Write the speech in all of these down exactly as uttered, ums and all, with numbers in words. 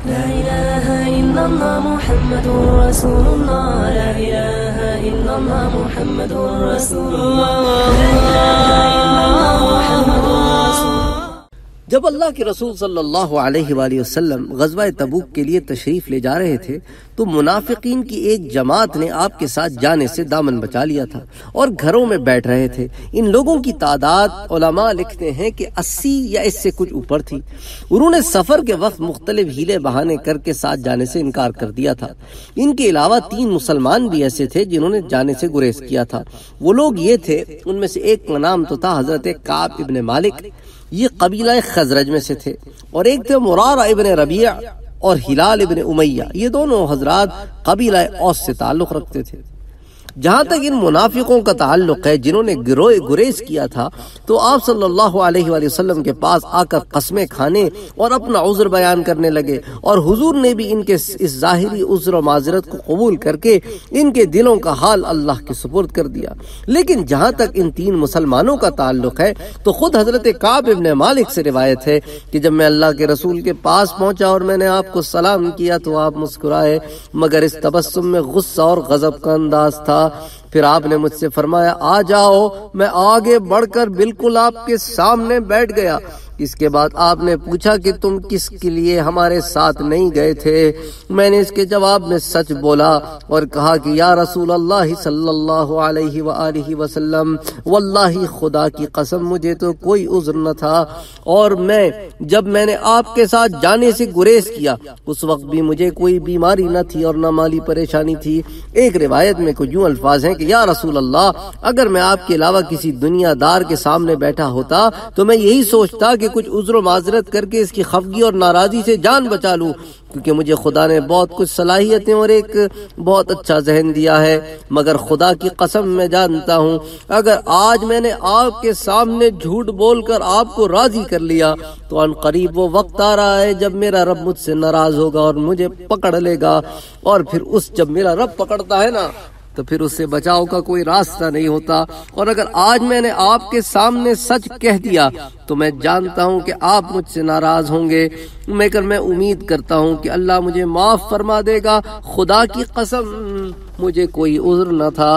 لا إله إلا الله محمد رسول الله لا إله إلا الله محمد رسول الله لا إله إلا الله محمد رسول الله۔ جب اللہ کے رسول صلی اللہ علیہ وآلہ وسلم غزوہ تبوک کے لیے تشریف لے جا رہے تھے تو منافقین کی ایک جماعت نے آپ کے ساتھ جانے سے دامن بچا لیا تھا اور گھروں میں بیٹھ رہے تھے۔ ان لوگوں کی تعداد علماء لکھتے ہیں کہ اسی یا اس سے کچھ اوپر تھی۔ انہوں نے سفر کے وقت مختلف ہیلے بہانے کر کے ساتھ جانے سے انکار کر دیا تھا۔ ان کے علاوہ تین مسلمان بھی ایسے تھے جنہوں نے جانے سے گریز کیا تھا۔ وہ لوگ یہ تھے، ان میں سے ایک کا نام تو تھا حضرت کعب ابن مالک، یہ قبیلہ خزرج میں سے تھے، اور ایک تھے مرارہ ابن ربیع اور ہلال ابن امیہ، یہ دونوں حضرات قبیلہ اوس سے تعلق رکھتے تھے۔ جہاں تک ان منافقوں کا تعلق ہے جنہوں نے گروہ گریز کیا تھا تو آپ صلی اللہ علیہ وآلہ وسلم کے پاس آ کر قسمیں کھانے اور اپنا عذر بیان کرنے لگے، اور حضور نے بھی ان کے اس ظاہری عذر و معذرت کو قبول کر کے ان کے دلوں کا حال اللہ کے سپرد کر دیا۔ لیکن جہاں تک ان تین مسلمانوں کا تعلق ہے تو خود حضرت کعب ابن مالک سے روایت ہے کہ جب میں اللہ کے رسول کے پاس پہنچا اور میں نے آپ کو سلام کیا تو آپ مسکرائے، مگر اس تبسم میں غصہ اور غضب کا انداز تھا۔ پھر آپ نے مجھ سے فرمایا آ جاؤ، میں آگے بڑھ کر بالکل آپ کے سامنے بیٹھ گیا۔ اس کے بعد آپ نے پوچھا کہ تم کس کے لیے ہمارے ساتھ نہیں گئے تھے؟ میں نے اس کے جواب میں سچ بولا اور کہا کہ یا رسول اللہ صلی اللہ علیہ وآلہ وسلم، واللہ خدا کی قسم مجھے تو کوئی عذر نہ تھا، اور میں جب میں نے آپ کے ساتھ جانے سے گریز کیا اس وقت بھی مجھے کوئی بیماری نہ تھی اور نہ مالی پریشانی تھی۔ ایک روایت میں کچھ یوں الفاظ ہیں کہ یا رسول اللہ، اگر میں آپ کے علاوہ کسی دنیا دار کے سامنے بیٹھا ہوتا تو میں یہی سوچتا کہ کچھ عذر و معذرت کر کے اس کی خفگی اور ناراضی سے جان بچا لوں، کیونکہ مجھے خدا نے بہت کچھ صلاحیتیں اور ایک بہت اچھا ذہن دیا ہے، مگر خدا کی قسم میں جانتا ہوں اگر آج میں نے آپ کے سامنے جھوٹ بول کر آپ کو راضی کر لیا تو ان قریب وہ وقت آ رہا ہے جب میرا رب مجھ سے ناراض ہوگا اور مجھے پکڑ لے گا، اور پھر اس جب میرا رب پکڑتا ہے نا تو پھر اس سے بچاؤ کا کوئی راستہ نہیں ہوتا، اور اگر آج میں نے آپ کے سامنے سچ کہہ دیا تو میں جانتا ہوں کہ آپ مجھ سے ناراض ہوں گے، مگر میں امید کرتا ہوں کہ اللہ مجھے معاف فرما دے گا۔ خدا کی قسم مجھے کوئی عذر نہ تھا۔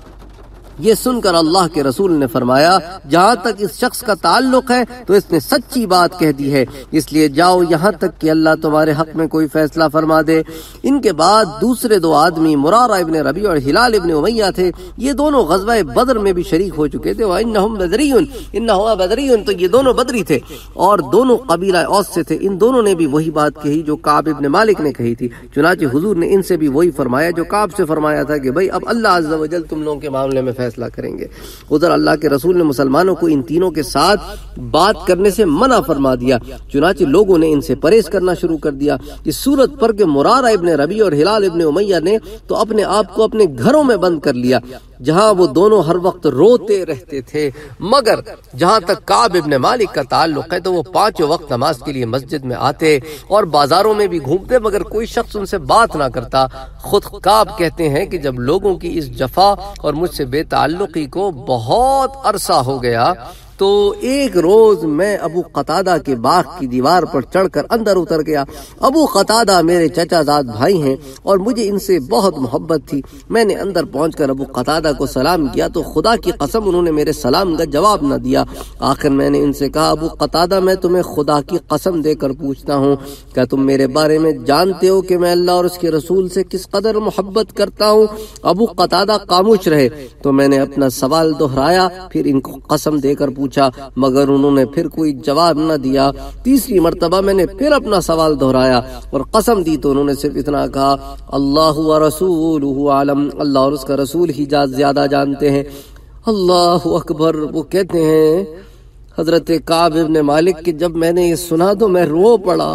یہ سن کر اللہ کے رسول نے فرمایا جہاں تک اس شخص کا تعلق ہے تو اس نے سچی بات کہہ دی ہے، اس لیے جاؤ یہاں تک کہ اللہ تمہارے حق میں کوئی فیصلہ فرما دے۔ ان کے بعد دوسرے دو آدمی مرارہ ابن ربیع اور ہلال ابن امیہ تھے، یہ دونوں غزوہ بدر میں بھی شریک ہو چکے تھے۔ وَإِنَّهُمْ بَدْرِيٌّ إِنَّهُ بَدْرِيٌّ، تو یہ دونوں بدری تھے اور دونوں قبیلہ اوس سے تھے۔ ان دونوں نے بھی وہی بات کہی جو کعب ابن مالک نے کہی تھی، چنانچہ حضور نے ان سے بھی وہی فرمایا جو کعب سے فرمایا تھا کہ بھئی اب اللہ عز و جل تم لوگوں کے معاملے میں فیصلہ کریں گے۔ ادھر اللہ کے رسول نے مسلمانوں کو ان تینوں کے ساتھ بات کرنے سے منع فرما دیا، چنانچہ لوگوں نے ان سے پرہیز کرنا شروع کر دیا۔ اس صورت پر کہ مرارہ ابن ربیع اور ہلال ابن امیہ نے تو اپنے آپ کو اپنے گھروں میں بند کر لیا جہاں وہ دونوں ہر وقت روتے رہتے تھے، مگر جہاں تک کعب ابن مالک کا تعلق ہے تو وہ پانچوں وقت نماز کے لیے مسجد میں آتے اور بازاروں میں بھی گھومتے، مگر کوئی شخص ان سے بات نہ کرتا۔ خود کعب کہتے ہیں کہ جب لوگوں کی اس جفا اور مجھ سے بے تعلقی کو بہت عرصہ ہو گیا تو ایک روز میں ابو قتادہ کے باغ کی دیوار پر چڑھ کر اندر اتر گیا۔ ابو قتادہ میرے چچا زاد بھائی ہیں اور مجھے ان سے بہت محبت تھی۔ میں نے اندر پہنچ کر ابو قتادہ کو سلام کیا تو خدا کی قسم انہوں نے میرے سلام کا جواب نہ دیا۔ آخر میں نے ان سے کہا ابو قتادہ، میں تمہیں خدا کی قسم دے کر پوچھتا ہوں، کیا تم میرے بارے میں جانتے ہو کہ میں اللہ اور اس کے رسول سے کس قدر محبت کرتا ہوں؟ ابو قتادہ خاموش رہے تو میں نے اپنا سوال دہرایا، پھر ان کو قسم دے کر پوچھا، مگر انہوں نے پھر کوئی جواب نہ دیا۔ تیسری مرتبہ میں نے پھر اپنا سوال دہرایا اور قسم دی تو انہوں نے صرف اتنا کہا اللہ ورسولہ عالم، اللہ اور اس کا رسول ہی زیادہ جانتے ہیں۔ اللہ اکبر۔ وہ کہتے ہیں حضرت کعب ابن مالک کہ جب میں نے یہ سنا تو میں رو پڑا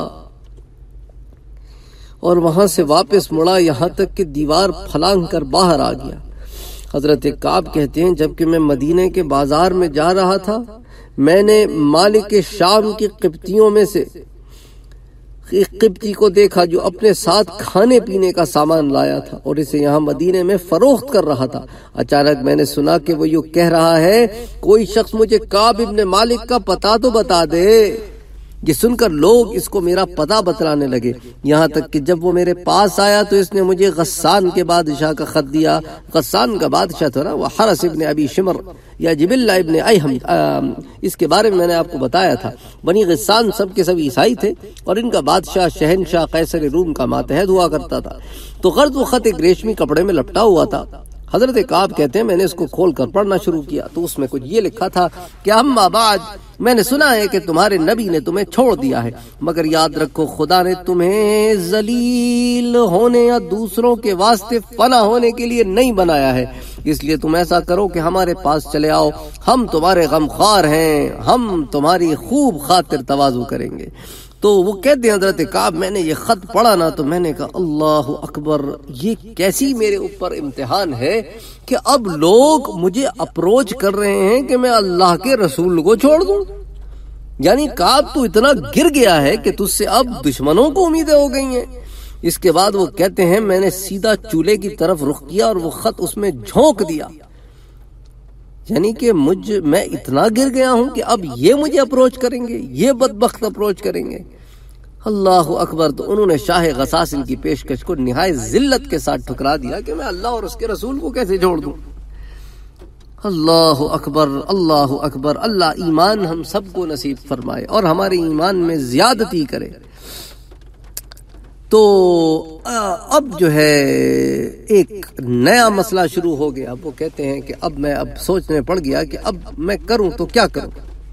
اور وہاں سے واپس مڑا یہاں تک کہ دیوار پھلانگ کر باہر آ گیا۔ حضرت کعب کہتے ہیں جبکہ میں مدینے کے بازار میں جا رہا تھا میں نے مالک شام کی قبطیوں میں سے ایک قبطی کو دیکھا جو اپنے ساتھ کھانے پینے کا سامان لایا تھا اور اسے یہاں مدینے میں فروخت کر رہا تھا۔ اچانک میں نے سنا کہ وہ یوں کہہ رہا ہے کوئی شخص مجھے کعب ابن مالک کا پتہ تو بتا دے۔ یہ سن کر لوگ اس کو میرا پتہ بتلانے لگے، یہاں تک کہ جب وہ میرے پاس آیا تو اس نے مجھے غسان کے بادشاہ کا خط دیا۔ غسان کا بادشاہ تھا نا وہ حرس ابن ابی شمر یا جبلہ ابن ایہم، اس کے بارے میں میں نے آپ کو بتایا تھا۔ بنی غسان سب کے سب عیسائی تھے اور ان کا بادشاہ شہنشاہ قیصر روم کا ماتحت ہوا کرتا تھا۔ تو غرض وہ خط ایک ریشمی کپڑے میں لپٹا ہوا تھا۔ حضرت کعب کہتے ہیں میں نے اس کو کھول کر پڑھنا شروع کیا تو اس میں کچھ یہ لکھا تھا کہ اما بعد، میں نے سنا ہے کہ تمہارے نبی نے تمہیں چھوڑ دیا ہے، مگر یاد رکھو خدا نے تمہیں ذلیل ہونے یا دوسروں کے واسطے فنا ہونے کے لیے نہیں بنایا ہے، اس لیے تم ایسا کرو کہ ہمارے پاس چلے آؤ، ہم تمہارے غمخوار ہیں، ہم تمہاری خوب خاطر تواضع کریں گے۔ تو وہ کہتے ہیں حضرت کعب میں نے یہ خط پڑھا نا تو میں نے کہا اللہ اکبر، یہ کیسی میرے اوپر امتحان ہے کہ اب لوگ مجھے اپروچ کر رہے ہیں کہ میں اللہ کے رسول کو چھوڑ دوں۔ یعنی کعب تو اتنا گر گیا ہے کہ تجھ سے اب دشمنوں کو امیدیں ہو گئی ہیں۔ اس کے بعد وہ کہتے ہیں میں نے سیدھا چولہے کی طرف رخ کیا اور وہ خط اس میں جھونک دیا، یعنی کہ مجھ میں اتنا گر گیا ہوں کہ اب یہ مجھے اپروچ کریں گے، یہ بدبخت اپروچ کریں گے۔ اللہ اکبر۔ تو انہوں نے شاہ غساسن کی پیشکش کو نہایت ذلت کے ساتھ ٹھکرا دیا کہ میں اللہ اور اس کے رسول کو کیسے چھوڑ دوں۔ اللہ اکبر، اللہ اکبر۔ اللہ ایمان ہم سب کو نصیب فرمائے اور ہمارے ایمان میں زیادتی کرے۔ تو اب جو ہے ایک نیا مسئلہ شروع ہو گیا۔ اب وہ کہتے ہیں کہ اب میں اب سوچنے پڑ گیا کہ اب میں کروں تو کیا کروں۔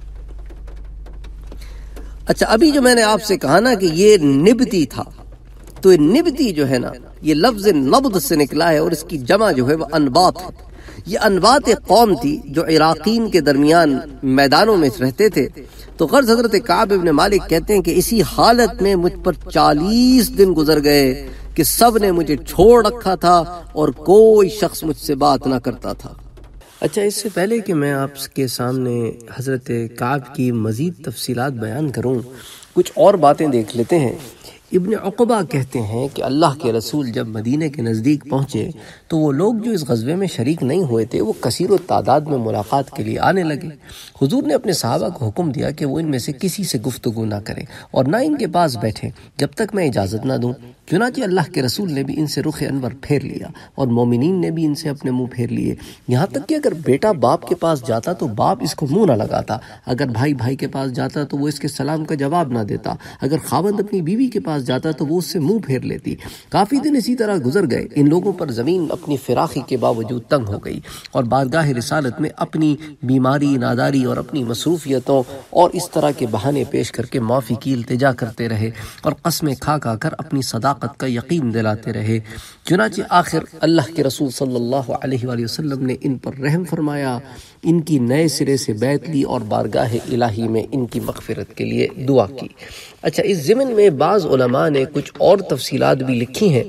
اچھا ابھی جو میں نے آپ سے کہا نا کہ یہ نبتی تھا، تو یہ نبتی جو ہے نا یہ لفظ نبض سے نکلا ہے اور اس کی جمع جو ہے وہ انبات ہے۔ یہ انبات ایک قوم تھی جو عراقین کے درمیان میدانوں میں رہتے تھے۔ تو غرض حضرت کعب ابن مالک کہتے ہیں کہ اسی حالت میں مجھ پر چالیس دن گزر گئے کہ سب نے مجھے چھوڑ رکھا تھا اور کوئی شخص مجھ سے بات نہ کرتا تھا۔ اچھا اس سے پہلے کہ میں آپ کے سامنے حضرت کعب کی مزید تفصیلات بیان کروں، کچھ اور باتیں دیکھ لیتے ہیں۔ ابن عقبہ کہتے ہیں کہ اللہ کے رسول جب مدینہ کے نزدیک پہنچے تو وہ لوگ جو اس غزوے میں شریک نہیں ہوئے تھے وہ کثیر و تعداد میں ملاقات کے لیے آنے لگے۔ حضور نے اپنے صحابہ کو حکم دیا کہ وہ ان میں سے کسی سے گفتگو نہ کریں اور نہ ان کے پاس بیٹھیں جب تک میں اجازت نہ دوں۔ چنانچہ اللہ کے رسول نے بھی ان سے رخ انور پھیر لیا اور مومنین نے بھی ان سے اپنے منہ پھیر لیے، یہاں تک کہ اگر بیٹا باپ کے پاس جاتا تو باپ اس کو منہ نہ لگاتا، اگر بھائی بھائی کے پاس جاتا تو وہ اس کے سلام کا جواب نہ دیتا، اگر خاوند اپنی بیوی کے پاس جاتا تو وہ اس سے منہ پھیر لیتی۔ کافی دن اسی طرح گزر گئے۔ ان لوگوں پر زمین اپنی فراخی کے باوجود تنگ ہو گئی اور بارگاہ رسالت میں اپنی بیماری، ناداری اور اپنی مصروفیتوں اور اس طرح کے بہانے پیش کر کے معافی کی التجا کرتے رہے اور قسمیں کھا کھا کر اپنی صداقت کا یقین دلاتے رہے۔ چنانچہ آخر اللہ کے رسول صلی اللہ علیہ وآلہ وسلم نے ان پر رحم فرمایا، ان کی نئے سرے سے بیعت لی اور بارگاہ الہی میں ان کی مغفرت کے لیے دعا کی۔ اچھا اس ضمن میں بعض علماء نے کچھ اور تفصیلات بھی لکھی ہیں۔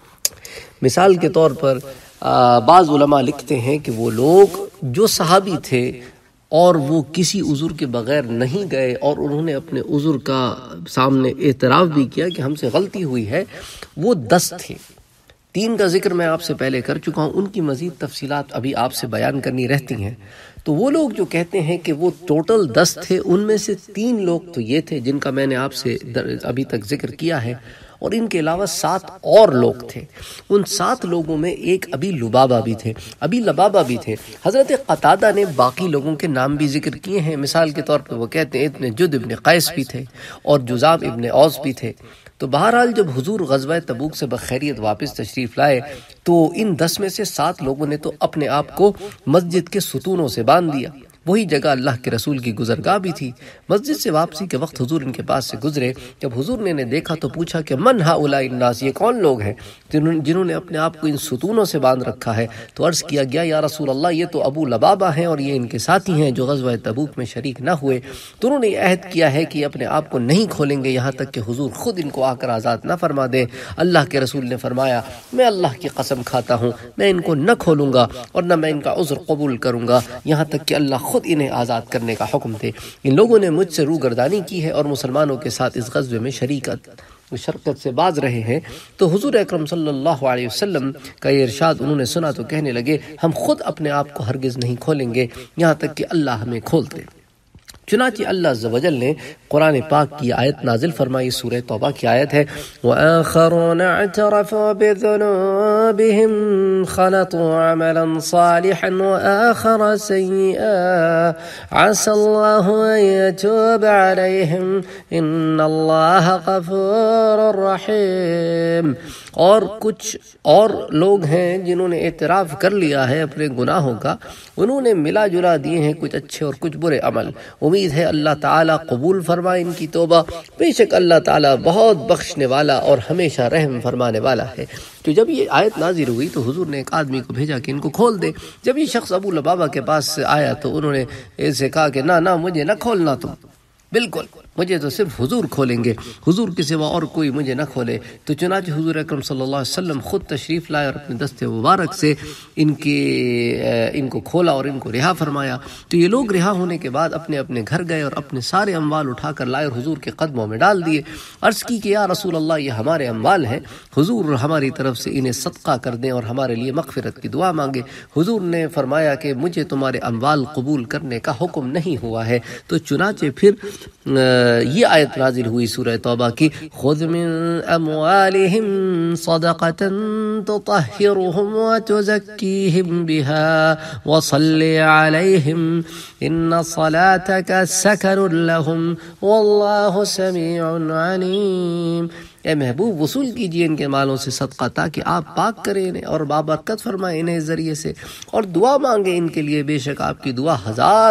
مثال کے طور پر بعض علماء لکھتے ہیں کہ وہ لوگ جو صحابی تھے اور وہ کسی عذر کے بغیر نہیں گئے اور انہوں نے اپنے عذر کا سامنے اعتراف بھی کیا کہ ہم سے غلطی ہوئی ہے، وہ دس تھے۔ تین کا ذکر میں آپ سے پہلے کر چکا ہوں، ان کی مزید تفصیلات ابھی آپ سے بیان کرنی رہتی ہیں۔ تو وہ لوگ جو کہتے ہیں کہ وہ ٹوٹل دس تھے، ان میں سے تین لوگ تو یہ تھے جن کا میں نے آپ سے ابھی تک ذکر کیا ہے، اور ان کے علاوہ سات اور لوگ تھے۔ ان سات لوگوں میں ایک ابی لبابہ بھی تھے، ابی لبابہ بھی تھے۔ حضرت قتادہ نے باقی لوگوں کے نام بھی ذکر کیے ہیں۔ مثال کے طور پر وہ کہتے ہیں ابن جد ابن قیس بھی تھے اور جزام ابن اوس بھی تھے۔ تو بہرحال جب حضور غزوہ تبوک سے بخیریت واپس تشریف لائے تو ان دس میں سے سات لوگوں نے تو اپنے آپ کو مسجد کے ستونوں سے باندھ دیا۔ وہی جگہ اللہ کے رسول کی گزرگاہ بھی تھی۔ مسجد سے واپسی کے وقت حضور ان کے پاس سے گزرے، جب حضور نے انہیں دیکھا تو پوچھا کہ من ہؤلاء الناس، یہ کون لوگ ہیں جنہوں نے اپنے آپ کو ان ستونوں سے باندھ رکھا ہے؟ تو عرض کیا گیا یا رسول اللہ یہ تو ابو لبابہ ہیں اور یہ ان کے ساتھی ہیں جو غزوہ تبوک میں شریک نہ ہوئے۔ تو انہوں نے عہد کیا ہے کہ اپنے آپ کو نہیں کھولیں گے یہاں تک کہ حضور خود ان کو آ کر آزاد نہ فرما دے۔ اللہ کے رسول نے فرمایا میں اللہ کی قسم کھاتا ہوں میں ان کو نہ کھولوں گا اور نہ میں ان کا عذر قبول کروں گا یہاں تک کہ اللہ خود انہیں آزاد کرنے کا حکم دے۔ ان لوگوں نے مجھ سے روگردانی کی ہے اور مسلمانوں کے ساتھ اس غزوے میں شریکت شرکت سے باز رہے ہیں۔ تو حضور اکرم صلی اللہ علیہ وسلم کا یہ ارشاد انہوں نے سنا تو کہنے لگے ہم خود اپنے آپ کو ہرگز نہیں کھولیں گے یہاں تک کہ اللہ ہمیں کھول دے۔ چنانچہ اللہ عز و جل نے قرآن پاک کی آیت نازل فرمائی، سورہ توبہ کی آیت ہے وَآخَرُونَ اعْتَرَفُوا بِذُنُوبِهِمْ خَلَطُوا عَمَلًا صَالِحًا وَآخَرَ سَيِّئًا عَسَى اللَّهُ أَن يَتُوبَ عَلَيْهِمْ إِنَّ اللَّهَ غَفُورٌ رَحِيمٌ۔ اور کچھ اور لوگ ہیں جنہوں نے اعتراف کر لیا ہے اپنے گناہوں کا، انہوں نے ملا جلا دیے ہیں کچھ اچھے اور کچھ برے عمل، امید ہے اللہ تعالیٰ قبول فرمائے ان کی توبہ، بے شک اللہ تعالیٰ بہت بخشنے والا اور ہمیشہ رحم فرمانے والا ہے۔ تو جب یہ آیت نازل ہوئی تو حضور نے ایک آدمی کو بھیجا کہ ان کو کھول دے۔ جب یہ شخص ابو لبابہ کے پاس آیا تو انہوں نے اسے کہا کہ نہ نہ مجھے نہ کھولنا، تم بالکل مجھے تو صرف حضور کھولیں گے، حضور کے سوا اور کوئی مجھے نہ کھولے۔ تو چنانچہ حضور اکرم صلی اللہ علیہ وسلم خود تشریف لائے اور اپنے دست مبارک سے ان کے ان کو کھولا اور ان کو رہا فرمایا۔ تو یہ لوگ رہا ہونے کے بعد اپنے اپنے گھر گئے اور اپنے سارے اموال اٹھا کر لائے اور حضور کے قدموں میں ڈال دیے۔ عرض کی کہ یا رسول اللہ یہ ہمارے اموال ہیں، حضور ہماری طرف سے انہیں صدقہ کر دیں اور ہمارے لیے مغفرت کی دعا مانگے۔ حضور نے فرمایا کہ مجھے تمہارے اموال قبول کرنے کا حکم نہیں ہوا ہے۔ تو چنانچہ پھر یہ آیت نازل ہوئی سورہ توبہ کی خذ من اموالہم صدقۃ تطہرہم وتزکیہم بہا وصل علیہم ان صلاتک سکن لہم واللہ سمیع علیم۔ اے محبوب وصول کیجئے ان کے مالوں سے صدقہ تاکہ آپ پاک کریں انہیں اور بابرکت فرمائیں انہیں ذریعے سے، اور دعا مانگیں ان کے لیے، بے شک آپ کی دعا ہزار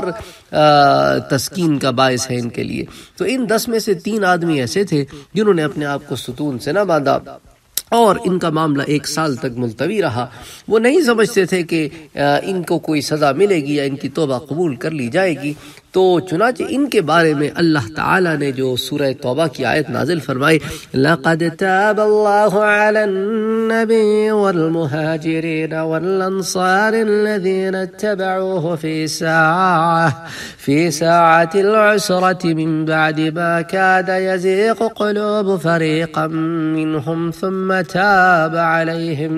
تسکین کا باعث ہے ان کے لیے۔ تو ان دس میں سے تین آدمی ایسے تھے جنہوں نے اپنے آپ کو ستون سے نہ باندھا اور ان کا معاملہ ایک سال تک ملتوی رہا۔ وہ نہیں سمجھتے تھے کہ ان کو کوئی سزا ملے گی یا ان کی توبہ قبول کر لی جائے گی۔ تو چنانچہ ان کے بارے میں اللہ تعالیٰ نے جو سورہ توبہ کی آیت نازل فرمائی لَقَدْ تَابَ اللَّهُ عَلَى النَّبِيِّ وَالْمُهَاجِرِينَ وَالْأَنصَارِ الَّذِينَ اتَّبَعُوهُ فِي سَاعَةِ فِي سَاعَةِ الْعُسْرَةِ مِنْ بَعْدِ مَا كَادَ يَزِيغُ قُلُوبُ فَرِيقٍ مِّنْهُمْ ثُمَّ تَابَ عَلَيْهِمْ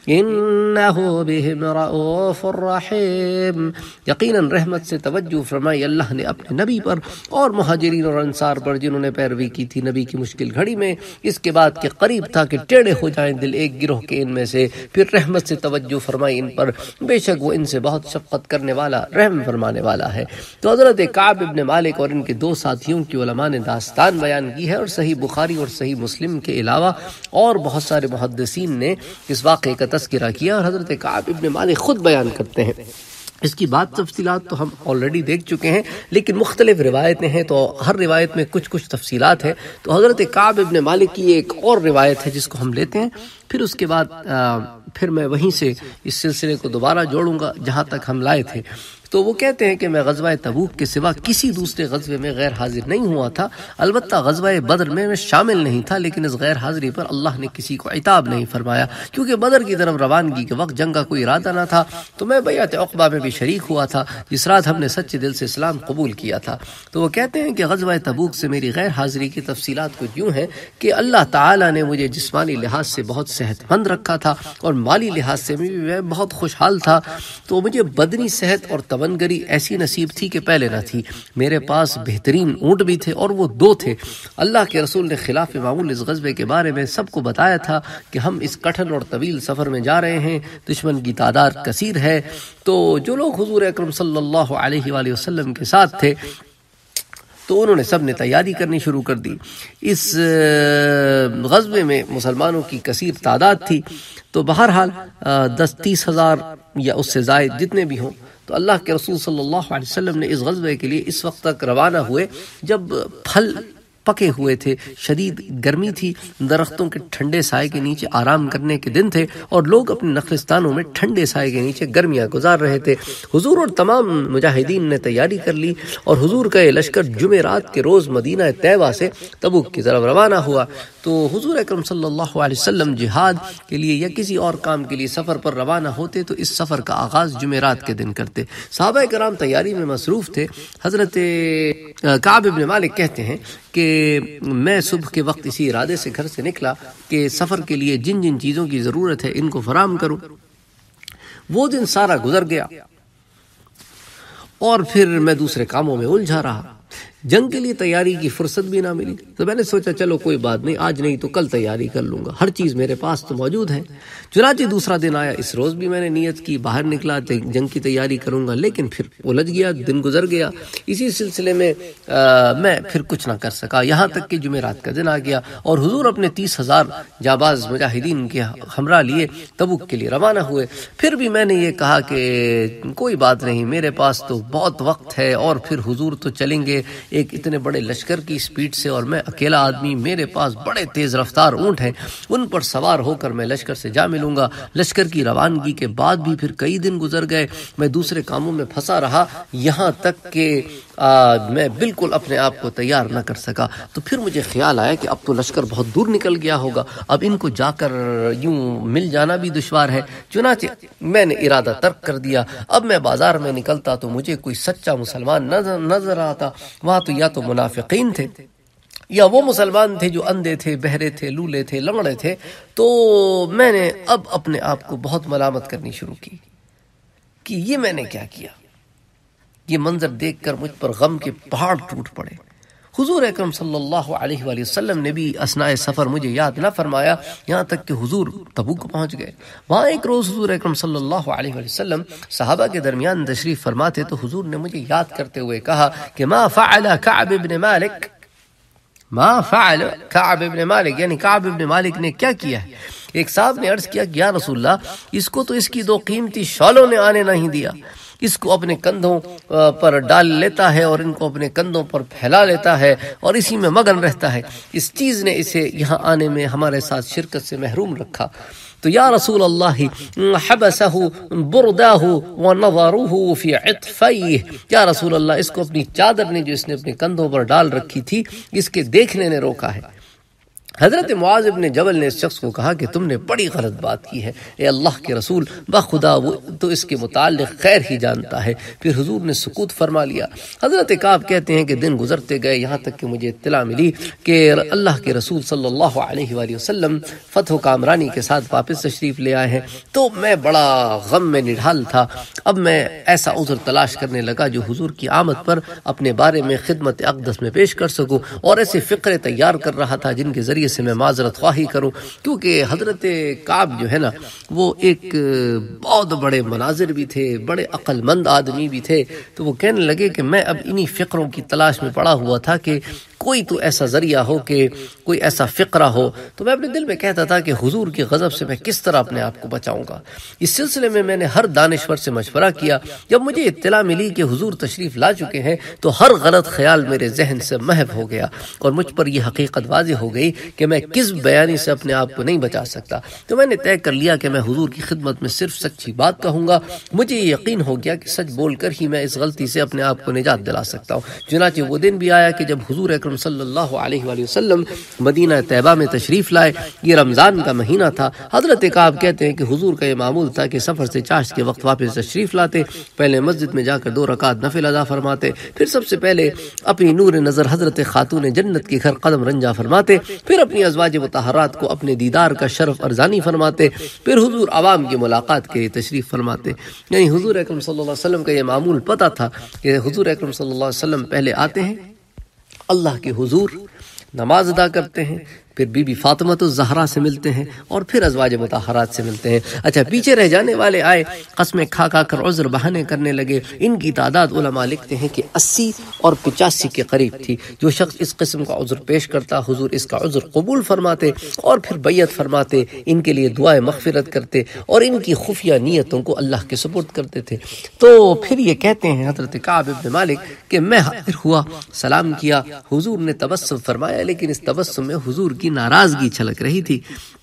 إِنَّهُ بِهِمْ رَءُوفٌ رَحِيمٌ۔ یقیناً رحمت سے توجہ فرمائی اللہ نے اپنے نبی پر اور مہاجرین اور انصار پر جنہوں نے پیروی کی تھی نبی کی مشکل گھڑی میں، اس کے بعد کہ قریب تھا کہ ٹیڑے ہو جائیں دل ایک گروہ کے ان میں سے، پھر رحمت سے توجہ فرمائی ان پر، بے شک وہ ان سے بہت شفقت کرنے والا رحم فرمانے والا ہے۔ تو حضرت کعب ابن مالک اور ان کے دو ساتھیوں کی علماء نے داستان بیان کی ہے، اور صحیح بخاری اور صحیح مسلم کے علاوہ اور بہت سارے محدثین نے اس واقعے کا تذکرہ کیا، اور حضرت کعب ابن مالک خود بیان کرتے ہیں۔ اس کی بات تفصیلات تو ہم آلریڈی دیکھ چکے ہیں، لیکن مختلف روایتیں ہیں تو ہر روایت میں کچھ کچھ تفصیلات ہیں۔ تو حضرت کعب ابن مالک کی ایک اور روایت ہے جس کو ہم لیتے ہیں، پھر اس کے بعد پھر میں وہیں سے اس سلسلے کو دوبارہ جوڑوں گا جہاں تک ہم لائے تھے۔ تو وہ کہتے ہیں کہ میں غزوہ تبوک کے سوا کسی دوسرے غزوے میں غیر حاضر نہیں ہوا تھا، البتہ غزوہ بدر میں میں شامل نہیں تھا، لیکن اس غیر حاضری پر اللہ نے کسی کو عتاب نہیں فرمایا، کیونکہ بدر کی طرف روانگی کے وقت جنگ کا کوئی ارادہ نہ تھا۔ تو میں بیعت عقبہ میں بھی شریک ہوا تھا جس رات ہم نے سچے دل سے اسلام قبول کیا تھا۔ تو وہ کہتے ہیں کہ غزوہ تبوک سے میری غیر حاضری کی تفصیلات کچھ یوں ہیں کہ اللہ تعالیٰ نے مجھے جسمانی لحاظ سے بہت صحت مند رکھا تھا اور مالی لحاظ سے بھی میں بہت خوشحال تھا، تو مجھے بدنی صحت اور تمنگری ایسی نصیب تھی کہ پہلے نہ تھی۔ میرے پاس بہترین اونٹ بھی تھے اور وہ دو تھے۔ اللہ کے رسول نے خلاف معمول اس غزوے کے بارے میں سب کو بتایا تھا کہ ہم اس کٹھن اور طویل سفر میں جا رہے ہیں، دشمن کی تعداد کثیر ہے۔ تو جو لوگ حضور اکرم صلی اللہ علیہ وآلہ وسلم کے ساتھ تھے تو انہوں نے سب نے تیاری کرنی شروع کر دی۔ اس غزوے میں مسلمانوں کی کثیر تعداد تھی، تو بہرحال دس تیس ہزار یا اس سے زائد جتنے بھی ہوں، تو اللہ کے رسول صلی اللہ علیہ وسلم نے اس غزوے کے لیے اس وقت تک روانہ ہوئے جب پھل پکے ہوئے تھے، شدید گرمی تھی، درختوں کے ٹھنڈے سائے کے نیچے آرام کرنے کے دن تھے اور لوگ اپنے نخلستانوں میں ٹھنڈے سائے کے نیچے گرمیاں گزار رہے تھے۔ حضور اور تمام مجاہدین نے تیاری کر لی اور حضور کا یہ لشکر جمعرات کے روز مدینہ طیبہ سے تبوک کی طرف روانہ ہوا۔ تو حضور اکرم صلی اللہ علیہ وسلم جہاد کے لیے یا کسی اور کام کے لیے سفر پر روانہ ہوتے تو اس سفر کا آغاز جمعرات کے دن کرتے۔ صحابہ کرام تیاری میں مصروف تھے۔ حضرت کعب ابن مالک کہتے ہیں کہ میں صبح کے وقت اسی ارادے سے گھر سے نکلا کہ سفر کے لیے جن جن چیزوں کی ضرورت ہے ان کو فراہم کروں۔ وہ دن سارا گزر گیا اور پھر میں دوسرے کاموں میں الجھا رہا۔ جنگ کے لیے تیاری کی فرصت بھی نہ ملی، تو میں نے سوچا چلو کوئی بات نہیں، آج نہیں تو کل تیاری کر لوں گا، ہر چیز میرے پاس تو موجود ہے۔ چنانچہ دوسرا دن آیا، اس روز بھی میں نے نیت کی باہر نکلا جنگ کی تیاری کروں گا، لیکن پھر الجھ گیا، دن گزر گیا۔ اسی سلسلے میں میں پھر کچھ نہ کر سکا، یہاں تک کہ جمعرات کا دن آ گیا اور حضور اپنے تیس ہزار جاباز مجاہدین کے ہمراہ لیے تبوک کے لیے روانہ ہوئے۔ پھر بھی میں نے یہ کہا کہ کوئی بات نہیں، میرے پاس تو بہت وقت ہے، اور پھر حضور تو چلیں گے ایک اتنے بڑے لشکر کی سپیڈ سے، اور میں اکیلا آدمی، میرے پاس بڑے تیز رفتار اونٹ ہیں، ان پر سوار ہو کر میں لشکر سے جا ملوں گا۔ لشکر کی روانگی کے بعد بھی پھر کئی دن گزر گئے، میں دوسرے کاموں میں پھنسا رہا، یہاں تک کہ میں بالکل اپنے آپ کو تیار نہ کر سکا۔ تو پھر مجھے خیال آیا کہ اب تو لشکر بہت دور نکل گیا ہوگا، اب ان کو جا کر یوں مل جانا بھی دشوار ہے۔ چنانچہ میں نے ارادہ ترک کر دیا۔ اب میں بازار میں نکلتا تو مجھے کوئی سچا مسلمان نظر نظر آتا، وہاں تو یا تو منافقین تھے یا وہ مسلمان تھے جو اندھے تھے، بہرے تھے، لولے تھے، لنگڑے تھے۔ تو میں نے اب اپنے آپ کو بہت ملامت کرنی شروع کی کہ یہ میں نے کیا کیا۔ یہ منظر دیکھ کر مجھ پر غم کے پہاڑ ٹوٹ پڑے۔ حضور اکرم صلی اللہ علیہ وآلہ وسلم نے بھی اثناء سفر مجھے یاد نہ فرمایا، یہاں تک کہ حضور تبوک پہنچ گئے۔ وہاں ایک روز حضور اکرم صلی اللہ علیہ وآلہ وسلم صحابہ کے درمیان تشریف فرما تھے، تو حضور نے مجھے یاد کرتے ہوئے کہا کہ ما فعل کعب ابن مالک، ما فعل کعب ابن مالک، یعنی کعب ابن مالک نے کیا کیا ہے۔ ایک صاحب نے عرض کیا کہ یا رسول اللہ، اس کو تو اس کی دو قیمتی شالوں نے آنے نہیں دیا، اس کو اپنے کندھوں پر ڈال لیتا ہے اور ان کو اپنے کندھوں پر پھیلا لیتا ہے اور اسی میں مگن رہتا ہے، اس چیز نے اسے یہاں آنے میں ہمارے ساتھ شرکت سے محروم رکھا۔ تو یا رسول اللہ حبسہ برداہ ونظروہ فی عطفیہ، یا رسول اللہ اس کو اپنی چادر نے جو اس نے اپنے کندھوں پر ڈال رکھی تھی، اس کے دیکھنے نے روکا ہے۔ حضرت معاذ بن جبل نے اس شخص کو کہا کہ تم نے بڑی غلط بات کی ہے، اے اللہ کے رسول، بخدا وہ تو اس کے متعلق خیر ہی جانتا ہے۔ پھر حضور نے سکوت فرما لیا۔ حضرت کعب کہتے ہیں کہ دن گزرتے گئے، یہاں تک کہ مجھے اطلاع ملی کہ اللہ کے رسول صلی اللہ علیہ وآلہ وسلم فتح و کامرانی کے ساتھ واپس تشریف لے آئے ہیں۔ تو میں بڑا غم میں نڈھال تھا۔ اب میں ایسا عذر تلاش کرنے لگا جو حضور کی آمد پر اپنے بارے میں خدمت اقدس میں پیش کر سکوں، اور ایسے فقرے تیار کر رہا تھا جن کے ذریعے سے میں معذرت خواہی کروں، کیونکہ حضرت کعب جو ہے نا وہ ایک بہت بڑے مناظر بھی تھے، بڑے عقل مند آدمی بھی تھے۔ تو وہ کہنے لگے کہ میں اب انہی فقروں کی تلاش میں پڑا ہوا تھا کہ کوئی تو ایسا ذریعہ ہو، کہ کوئی ایسا فقرہ ہو۔ تو میں اپنے دل میں کہتا تھا کہ حضور کے غضب سے میں کس طرح اپنے آپ کو بچاؤں گا۔ اس سلسلے میں میں نے ہر دانشور سے مشورہ کیا۔ جب مجھے اطلاع ملی کہ حضور تشریف لا چکے ہیں تو ہر غلط خیال میرے ذہن سے محو ہو گیا، اور مجھ پر یہ حقیقت واضح ہو گئی کہ میں کس بیانی سے اپنے آپ کو نہیں بچا سکتا۔ تو میں نے طے کر لیا کہ میں حضور کی خدمت میں صرف سچی بات کہوں گا۔ مجھے یہ یقین ہو گیا کہ سچ بول کر ہی میں اس غلطی سے اپنے آپ کو نجات دلا سکتا ہوں۔ چنانچہ وہ دن بھی آیا کہ جب حضور اکرم صلی اللہ علیہ وآلہ وسلم مدینہ طیبہ میں تشریف لائے۔ یہ رمضان کا مہینہ تھا۔ حضرت کعب کہتے ہیں کہ حضور کا یہ معمول تھا کہ سفر سے چاشت کے وقت واپس تشریف لاتے، پہلے مسجد میں جا کر دو رکعت نفل ادا فرماتے، پھر سب سے پہلے اپنی نور نظر حضرت خاتون جنت کے گھر قدم رنجا فرماتے، پھر اپنی ازواج مطہرات کو اپنے دیدار کا شرف ارزانی فرماتے، پھر حضور عوام کی ملاقات کے لیے تشریف فرماتے۔ یعنی حضور اکرم صلی اللہ علیہ وسلم کا یہ معمول پتہ تھا کہ حضور اکرم صلی اللہ علیہ وسلم پہلے آتے ہیں اللہ کے حضور، نماز ادا کرتے ہیں، پھر بی بی فاطمہ الزہرا سے ملتے ہیں، اور پھر ازواج مطہرات سے ملتے ہیں۔ اچھا، پیچھے رہ جانے والے آئے، قسمیں کھا کھا کر عذر بہانے کرنے لگے۔ ان کی تعداد علماء لکھتے ہیں کہ اسی اور پچاسی کے قریب تھی۔ جو شخص اس قسم کا عذر پیش کرتا، حضور اس کا عذر قبول فرماتے اور پھر بیعت فرماتے، ان کے لیے دعائے مغفرت کرتے اور ان کی خفیہ نیتوں کو اللہ کے سپرد کرتے تھے۔ تو پھر یہ کہتے ہیں حضرت کعب ابن مالک کہ میں حاضر ہوا، سلام کیا، حضور نے تبسم فرمایا، لیکن اس تبسم میں حضور کی ناراضگی چھلک رہی تھی۔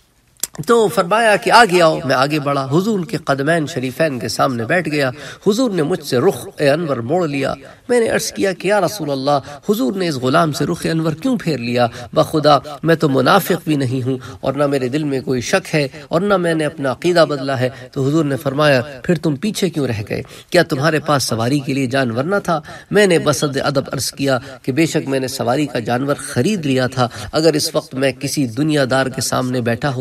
تو فرمایا کہ آگے آؤ، میں آگے بڑھا، حضور کے قدمین شریفین کے سامنے بیٹھ گیا۔ حضور نے مجھ سے رخ انور موڑ لیا۔ میں نے عرض کیا کہ یا رسول اللہ، حضور نے اس غلام سے رخ انور کیوں پھیر لیا؟ بخدا میں تو منافق بھی نہیں ہوں، اور نہ میرے دل میں کوئی شک ہے، اور نہ میں نے اپنا عقیدہ بدلا ہے۔ تو حضور نے فرمایا پھر تم پیچھے کیوں رہ گئے؟ کیا تمہارے پاس سواری کے لیے جانور نہ تھا؟ میں نے بصد ادب عرض کیا کہ بے شک میں نے سواری کا جانور خرید لیا تھا، اگر اس وقت میں کسی دنیا دار کے سامنے بیٹھا ہوتا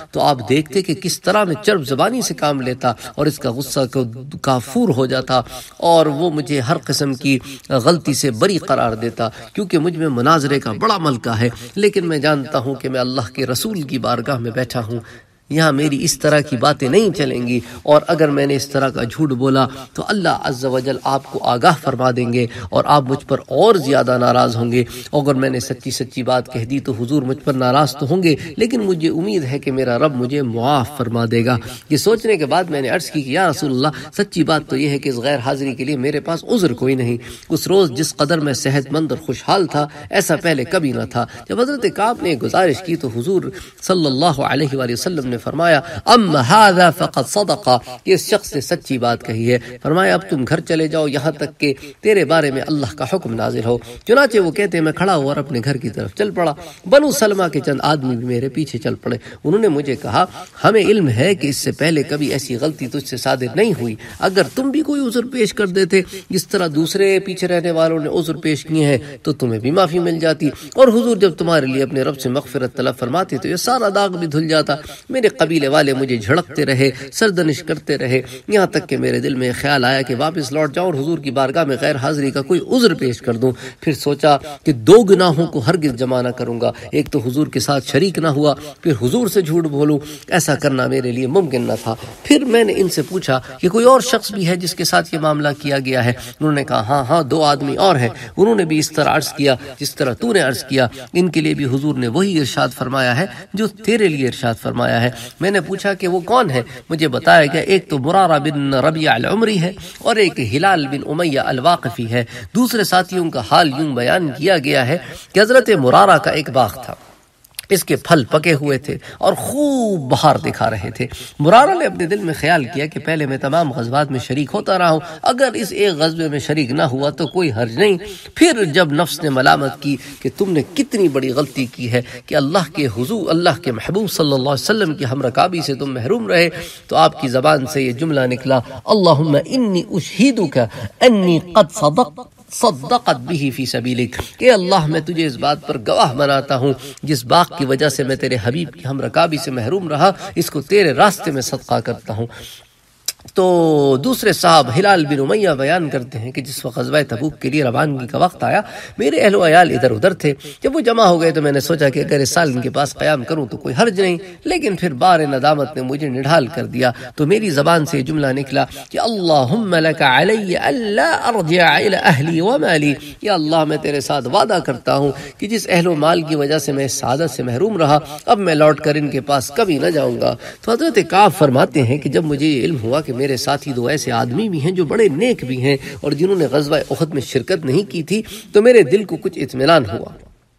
تو آپ دیکھتے کہ کس طرح میں چرب زبانی سے کام لیتا اور اس کا غصہ کو کافور ہو جاتا اور وہ مجھے ہر قسم کی غلطی سے بری قرار دیتا، کیونکہ مجھ میں مناظرے کا بڑا ملکہ ہے، لیکن میں جانتا ہوں کہ میں اللہ کے رسول کی بارگاہ میں بیٹھا ہوں، یہاں میری اس طرح کی باتیں نہیں چلیں گی، اور اگر میں نے اس طرح کا جھوٹ بولا تو اللہ عز و جل آپ کو آگاہ فرما دیں گے اور آپ مجھ پر اور زیادہ ناراض ہوں گے، اگر میں نے سچی سچی بات کہہ دی تو حضور مجھ پر ناراض تو ہوں گے، لیکن مجھے امید ہے کہ میرا رب مجھے معاف فرما دے گا۔ یہ سوچنے کے بعد میں نے عرض کی کہ یا رسول اللہ، سچی بات تو یہ ہے کہ اس غیر حاضری کے لیے میرے پاس عذر کوئی نہیں، اس روز جس قدر میں صحت مند اور خوشحال تھا ایسا پہلے کبھی نہ تھا۔ جب حضرت کعب نے گزارش کی تو حضور صلی اللہ علیہ وآلہ وسلم نے فرمایا اما هذا فقد صدق، یہ شخص نے سچی بات کہی ہے۔ فرمایا اب تم گھر چلے جاؤ یہاں تک کہ تیرے بارے میں اللہ کا حکم نازل ہو۔ چنانچہ وہ کہتے ہیں میں کھڑا ہوا اور اپنے گھر کی طرف چل پڑا۔ بنو سلمہ کے چند آدمی بھی میرے پیچھے چل پڑے۔ انہوں نے مجھے کہا ہمیں علم ہے کہ اس سے پہلے کبھی ایسی غلطی تجھ سے صادر نہیں ہوئی، اگر تم بھی کوئی عذر پیش کر دیتے جس طرح دوسرے پیچھے رہنے والوں نے عذر پیش کیے ہیں تو تمہیں بھی معافی مل جاتی، اور حضور جب تمہارے لیے اپنے رب سے مغفرت طلب فرماتے تو یہ سارا داغ بھی دھل جاتا۔ میرے قبیلے والے مجھے جھڑکتے رہے، سردنش کرتے رہے، یہاں تک کہ میرے دل میں خیال آیا کہ واپس لوٹ جاؤں اور حضور کی بارگاہ میں غیر حاضری کا کوئی عذر پیش کر دوں۔ پھر سوچا کہ دو گناہوں کو ہرگز جمع نہ کروں گا، ایک تو حضور کے ساتھ شریک نہ ہوا، پھر حضور سے جھوٹ بولوں، ایسا کرنا میرے لیے ممکن نہ تھا۔ پھر میں نے ان سے پوچھا کہ کوئی اور شخص بھی ہے جس کے ساتھ یہ معاملہ کیا گیا ہے؟ انہوں نے کہا ہاں ہاں دو آدمی اور ہیں، انہوں نے بھی اس طرح عرض کیا جس طرح تو نے عرض کیا، ان کے لیے بھی حضور نے وہی ارشاد فرمایا ہے جو تیرے لیے ارشاد فرمایا ہے۔ میں نے پوچھا کہ وہ کون ہے؟ مجھے بتایا گیا ایک تو مرارہ بن ربیع العمری ہے اور ایک ہلال بن امیہ الواقفی ہے۔ دوسرے ساتھیوں کا حال یوں بیان کیا گیا ہے کہ حضرت مرارہ کا ایک باغ تھا، اس کے پھل پکے ہوئے تھے اور خوب بہار دکھا رہے تھے۔ مرارہ نے اپنے دل میں خیال کیا کہ پہلے میں تمام غزوات میں شریک ہوتا رہا ہوں، اگر اس ایک غزوے میں شریک نہ ہوا تو کوئی حرج نہیں۔ پھر جب نفس نے ملامت کی کہ تم نے کتنی بڑی غلطی کی ہے کہ اللہ کے حضور اللہ کے محبوب صلی اللہ علیہ وسلم کی ہم رکابی سے تم محروم رہے، تو آپ کی زبان سے یہ جملہ نکلا اللہم انی اشہدک انی قد صدقت صدقت به فی سبیلک، کہ اللہ میں تجھے اس بات پر گواہ بناتا ہوں جس باغ کی وجہ سے میں تیرے حبیب کی ہم رکابی سے محروم رہا اس کو تیرے راستے میں صدقہ کرتا ہوں۔ تو دوسرے صاحب ہلال بن امیہ بیان کرتے ہیں کہ جس وقت غزوہ تبوک کے لیے روانگی کا وقت آیا میرے اہل و عیال ادھر ادھر تھے، جب وہ جمع ہو گئے تو میں نے سوچا کہ اگر اس سال ان کے پاس قیام کروں تو کوئی حرج نہیں، لیکن پھر بار ندامت نے مجھے نڈھال کر دیا، تو میری زبان سے جملہ نکلا کہ اللہم لک علی الا ارجع الی اہلی و مالی، یا اللہ میں تیرے ساتھ وعدہ کرتا ہوں کہ جس اہل و مال کی وجہ سے میں اس سعادت سے محروم رہا اب میں لوٹ کر ان کے پاس کبھی نہ جاؤں گا۔ تو حضرت کعب فرماتے ہیں کہ جب مجھے یہ علم ہوا کہ میرے ساتھی دو ایسے آدمی بھی ہیں جو بڑے نیک بھی ہیں اور جنہوں نے غزوہ احد میں شرکت نہیں کی تھی تو میرے دل کو کچھ اطمینان ہوا۔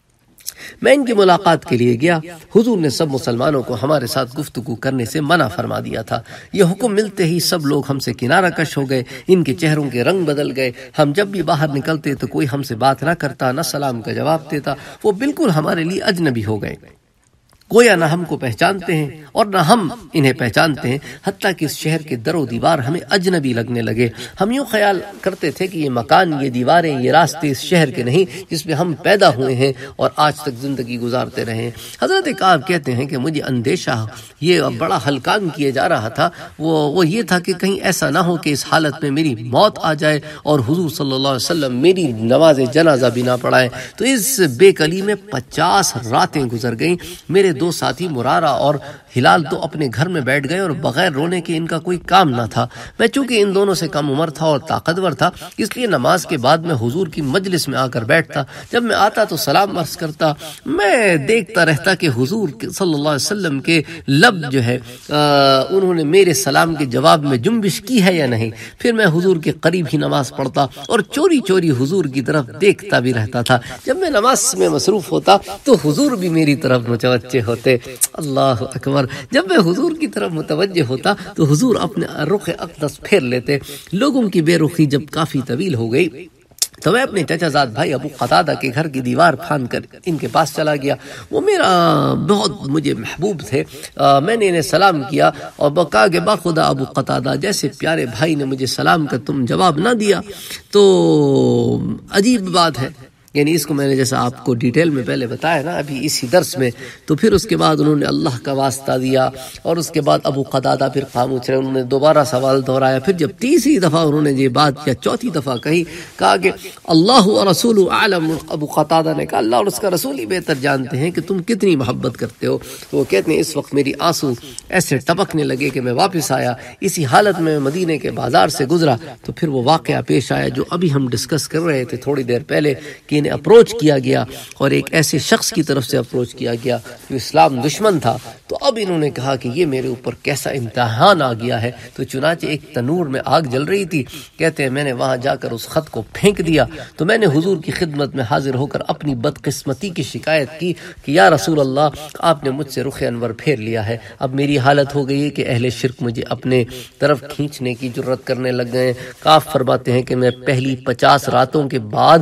میں ان کی ملاقات کے لیے گیا۔ حضور نے سب مسلمانوں کو ہمارے ساتھ گفتگو کرنے سے منع فرما دیا تھا۔ یہ حکم ملتے ہی سب لوگ ہم سے کنارہ کش ہو گئے، ان کے چہروں کے رنگ بدل گئے۔ ہم جب بھی باہر نکلتے تو کوئی ہم سے بات نہ کرتا، نہ سلام کا جواب دیتا، وہ بالکل ہمارے لیے اجنبی ہو گئے، گویا نہ ہم کو پہچانتے ہیں اور نہ ہم انہیں پہچانتے ہیں، حتیٰ کہ اس شہر کے در و دیوار ہمیں اجنبی لگنے لگے۔ ہم یوں خیال کرتے تھے کہ یہ مکان، یہ دیواریں، یہ راستے اس شہر کے نہیں جس میں ہم پیدا ہوئے ہیں اور آج تک زندگی گزارتے رہے ہیں۔ حضرت کعب کہتے ہیں کہ مجھے اندیشہ یہ بڑا ہلکان کیے جا رہا تھا، وہ وہ یہ تھا کہ کہیں ایسا نہ ہو کہ اس حالت میں میری موت آ جائے اور حضور صلی اللہ علیہ وسلم میری نماز جنازہ بھی نہ پڑھائیں۔ تو اس بے کلی میں پچاس راتیں گزر گئیں۔ میرے دو ساتھی مرارہ اور ہلال تو اپنے گھر میں بیٹھ گئے اور بغیر رونے کے ان کا کوئی کام نہ تھا۔ میں چونکہ ان دونوں سے کم عمر تھا اور طاقتور تھا اس لیے نماز کے بعد میں حضور کی مجلس میں آ کر بیٹھتا، جب میں آتا تو سلام عرض کرتا، میں دیکھتا رہتا کہ حضور صلی اللہ علیہ وسلم کے لب جو ہے انہوں نے میرے سلام کے جواب میں جنبش کی ہے یا نہیں۔ پھر میں حضور کے قریب ہی نماز پڑھتا اور چوری چوری حضور کی طرف دیکھتا بھی رہتا تھا۔ جب میں نماز میں مصروف ہوتا تو حضور بھی میری طرف متوجہ ہوتے۔ اللہ اکبر! جب میں حضور کی طرف متوجہ ہوتا تو حضور اپنے رخ اقدس پھیر لیتے۔ لوگوں کی بے رخی جب کافی طویل ہو گئی تو میں اپنے چچا زاد بھائی ابو قتادہ کے گھر کی دیوار پھاند کر ان کے پاس چلا گیا۔ وہ میرا بہت مجھے محبوب تھے۔ میں نے انہیں سلام کیا اور کہا کہ باخدا ابو قتادہ جیسے پیارے بھائی نے مجھے سلام کا تم جواب نہ دیا تو عجیب بات ہے یعنی اس کو میں نے جیسا آپ کو ڈیٹیل میں پہلے بتایا نا ابھی اسی درس میں. تو پھر اس کے بعد انہوں نے اللہ کا واسطہ دیا اور اس کے بعد ابو قتادہ پھر خاموش رہے. انہوں نے دوبارہ سوال دہرایا. پھر جب تیسری دفعہ انہوں نے یہ بات یا چوتھی دفعہ کہی, کہا کہ اللہ و رسول عالم. ابو قتادہ نے کہا اللہ اور اس کا رسول ہی بہتر جانتے ہیں کہ تم کتنی محبت کرتے ہو. وہ کہتے ہیں اس وقت میری آنسو ایسے ٹپکنے لگے کہ میں واپس آیا. اسی حالت میں مدینے کے بازار سے گزرا تو پھر وہ واقعہ پیش آیا جو ابھی ہم ڈسکس کر رہے تھے تھوڑی دیر پہلے, کہ انہیں اپروچ کیا گیا اور ایک ایسے شخص کی طرف سے اپروچ کیا گیا جو اسلام دشمن تھا. تو اب انہوں نے کہا کہ یہ میرے اوپر کیسا امتحان آ گیا ہے. تو چنانچہ ایک تنور میں آگ جل رہی تھی. کہتے ہیں میں نے وہاں جا کر اس خط کو پھینک دیا. تو میں نے حضور کی خدمت میں حاضر ہو کر اپنی بدقسمتی کی شکایت کی کہ یا رسول اللہ آپ نے مجھ سے رخ انور پھیر لیا ہے. اب میری حالت ہو گئی ہے کہ اہل شرک مجھے اپنے طرف کھینچنے کی جرت کرنے لگ گئے. کاف فرماتے ہیں کہ میں پہلی پچاس راتوں کے بعد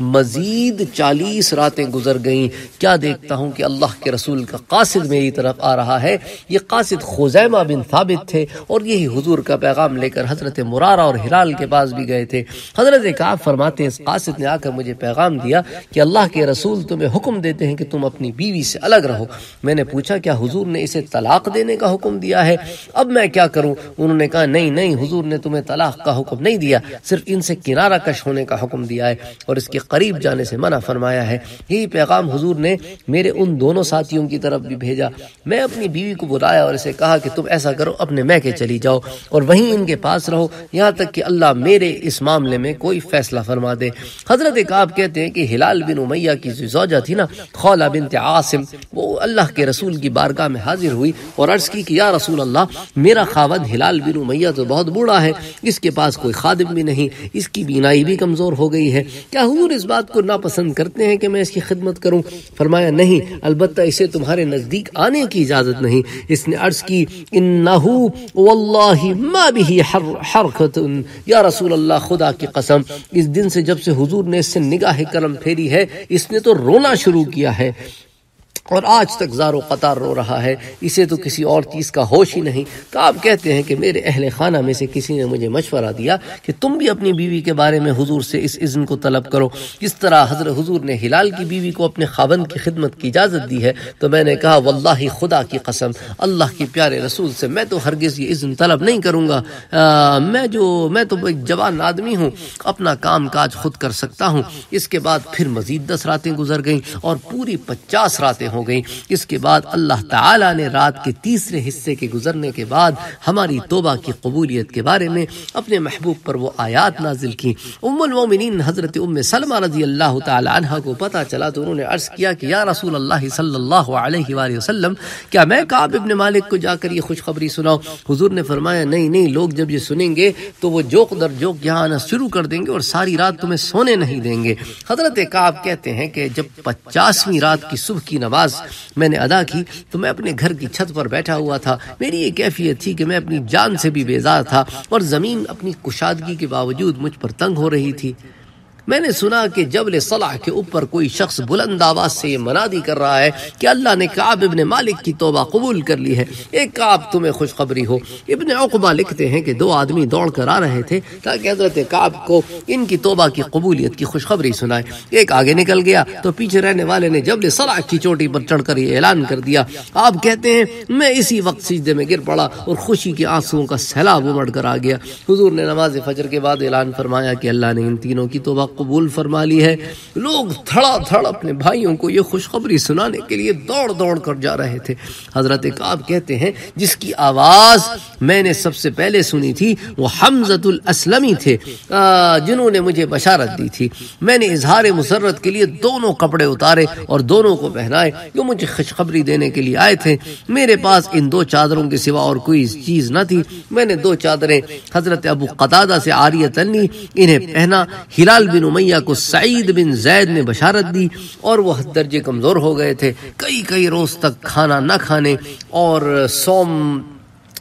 مزید چالیس راتیں گزر گئیں. کیا دیکھتا ہوں کہ اللہ کے رسول کا قاصد میری طرف آ رہا ہے. یہ قاصد خزیمہ بن ثابت تھے اور یہی حضور کا پیغام لے کر حضرت مرارہ اور ہلال کے پاس بھی گئے تھے. حضرت کعب فرماتے ہیں اس قاصد نے آ کر مجھے پیغام دیا کہ اللہ کے رسول تمہیں حکم دیتے ہیں کہ تم اپنی بیوی سے الگ رہو. میں نے پوچھا کیا حضور نے اسے طلاق دینے کا حکم دیا ہے؟ اب میں کیا کروں؟ انہوں نے کہا نہیں نہیں حضور نے تمہیں طلاق کا حکم نہیں دیا, صرف ان سے کنارہ کش ہونے کا حکم دیا ہے اور اس کے قریب جانے سے منع فرمایا ہے. یہی پیغام حضور نے میرے ان دونوں ساتھیوں کی طرف بھی بھیجا. میں اپنی بیوی کو بلایا اور اسے کہا کہ تم ایسا کرو اپنے میکے چلی جاؤ اور وہیں ان کے پاس رہو یہاں تک کہ اللہ میرے اس معاملے میں کوئی فیصلہ فرما دے. حضرت کعب کہتے ہیں کہ ہلال بن امیہ کی زوجہ تھی نا خولہ بنت عاصم, وہ اللہ کے رسول کی بارگاہ میں حاضر ہوئی اور عرض کی کہ یا رسول اللہ میرا خاوند ہلال بن امیہ تو بہت بوڑھا ہے, اس کے پاس کوئی خادم بھی نہیں, اس کی بینائی بھی کمزور ہو گئی ہے. کیا حضور اس بات کو ناپسند کرتے ہیں کہ میں اس کی خدمت کروں؟ فرمایا نہیں, البتہ اسے تمہارے نزدیک آنے کی اجازت نہیں. اس نے عرض کی انہو واللہ ما بھی حرکت, یا رسول اللہ خدا کی قسم اس دن سے جب سے حضور نے اس سے نگاہ کرم پھیری ہے اس نے تو رونا شروع کیا ہے اور آج تک زار و قطار رو رہا ہے, اسے تو کسی اور چیز کا ہوش ہی نہیں. تو آپ کہتے ہیں کہ میرے اہل خانہ میں سے کسی نے مجھے مشورہ دیا کہ تم بھی اپنی بیوی کے بارے میں حضور سے اس اذن کو طلب کرو جس طرح حضرت حضور نے ہلال کی بیوی کو اپنے خاوند کی خدمت کی اجازت دی ہے. تو میں نے کہا واللہ خدا کی قسم اللہ کے پیارے رسول سے میں تو ہرگز یہ اذن طلب نہیں کروں گا. آ, میں جو میں تو ایک جوان آدمی ہوں, اپنا کام کاج خود کر سکتا ہوں. اس کے بعد پھر مزید دس راتیں گزر گئیں اور پوری پچاس راتیں ہو گئیں. اس کے بعد اللہ تعالی نے رات کے تیسرے حصے کے گزرنے کے بعد ہماری توبہ کی قبولیت کے بارے میں اپنے محبوب پر وہ آیات نازل کی. ام المومنین حضرت ام سلمہ رضی اللہ تعالی عنہ کو پتہ چلا تو انہوں نے عرض کیا کہ یا رسول اللہ صلی اللہ علیہ وآلہ وسلم کیا میں کعب ابن مالک کو جا کر یہ خوشخبری سناؤں؟ حضور نے فرمایا نہیں نہیں, لوگ جب یہ سنیں گے تو وہ جوک در جوک یہاں آنا شروع کر دیں گے اور ساری رات تمہیں سونے نہیں دیں گے. حضرت کعب کہتے ہیں کہ جب پچاسویں رات کی صبح کی نماز میں نے ادا کی تو میں اپنے گھر کی چھت پر بیٹھا ہوا تھا. میری یہ کیفیت تھی کہ میں اپنی جان سے بھی بیزار تھا اور زمین اپنی کشادگی کے باوجود مجھ پر تنگ ہو رہی تھی. میں نے سنا کہ جبل صلح کے اوپر کوئی شخص بلند آواز سے یہ منادی کر رہا ہے کہ اللہ نے کعب ابن مالک کی توبہ قبول کر لی ہے, ایک کعب تمہیں خوشخبری ہو. ابن عقبہ لکھتے ہیں کہ دو آدمی دوڑ کر آ رہے تھے تاکہ حضرت کعب کو ان کی توبہ کی قبولیت کی خوشخبری سنائے. ایک آگے نکل گیا تو پیچھے رہنے والے نے جبل صلح کی چوٹی پر چڑھ کر یہ اعلان کر دیا. آپ کہتے ہیں میں اسی وقت سجدے میں گر پڑا اور خوشی کے آنسوؤں کا سیلاب امڑ کر آ گیا. حضور نے نماز فجر کے بعد اعلان فرمایا کہ اللہ نے ان تینوں کی توبہ قبول فرما لی ہے. لوگ تھڑا تھڑ اپنے بھائیوں کو یہ خوشخبری سنانے کے لیے دوڑ دوڑ کر جا رہے تھے. حضرت کعب کہتے ہیں جس کی آواز میں نے سب سے پہلے سنی تھی وہ حمزۃ الاسلمی تھے جنہوں نے مجھے بشارت دی تھی. میں نے اظہار مسرت کے لیے دونوں کپڑے اتارے اور دونوں کو پہنائے جو مجھے خوشخبری دینے کے لیے آئے تھے. میرے پاس ان دو چادروں کے سوا اور کوئی چیز نہ تھی. میں نے دو چادریں حضرت ابو قتادہ سے عاریۃ لی, انہیں پہنا. ہلال بن امیہ کو سعید بن زید نے بشارت دی اور وہ حد درجے کمزور ہو گئے تھے, کئی کئی روز تک کھانا نہ کھانے اور سوم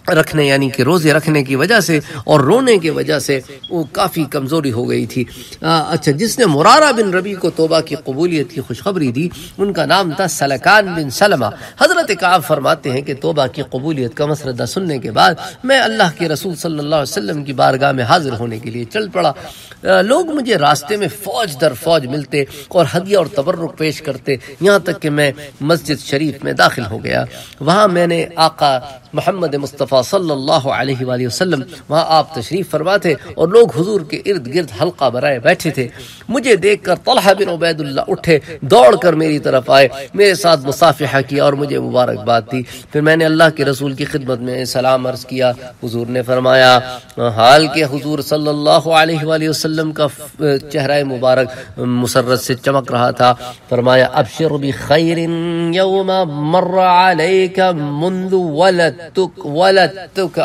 رکھنے یعنی کہ روزے رکھنے کی وجہ سے اور رونے کی وجہ سے وہ کافی کمزوری ہو گئی تھی۔ اچھا، جس نے مرارہ بن ربیع کو توبہ کی قبولیت کی خوشخبری دی ان کا نام تھا سلکان بن سلمہ۔ حضرت کعب فرماتے ہیں کہ توبہ کی قبولیت کا مسردہ سننے کے بعد میں اللہ کے رسول صلی اللہ علیہ وسلم کی بارگاہ میں حاضر ہونے کے لیے چل پڑا۔ لوگ مجھے راستے میں فوج در فوج ملتے اور ہدیہ اور تبرک پیش کرتے، یہاں تک کہ میں مسجد شریف میں داخل ہو گیا۔ وہاں میں نے آقا محمد مصطفیٰ صلی اللہ علیہ وآلہ وسلم، وہاں آپ تشریف فرما تھے اور لوگ حضور کے ارد گرد حلقہ بنائے بیٹھے تھے۔ مجھے دیکھ کر طلحہ بن عبید اللہ اٹھے، دوڑ کر میری طرف آئے، میرے ساتھ مصافحہ کیا اور مجھے مبارکباد دی۔ پھر میں نے اللہ کے رسول کی خدمت میں سلام عرض کیا۔ حضور نے فرمایا، حال کہ حضور صلی اللہ علیہ وآلہ وسلم کا چہرہ مبارک مسرت سے چمک رہا تھا، فرمایا ابشر بخیر یوم مر علیک منذ ولدتک ولدتک